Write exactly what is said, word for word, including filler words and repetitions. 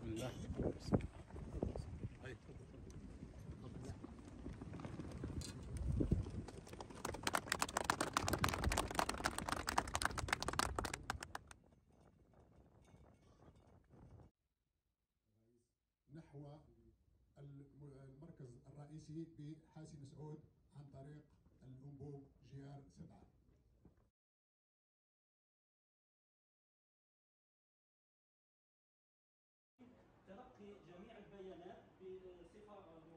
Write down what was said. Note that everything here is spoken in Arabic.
بسم الله. هاي. نحو المركز الرئيسي بحاسي مسعود عن طريق الأنبوب جي ار سبعة. تلقي جميع البيانات بصفة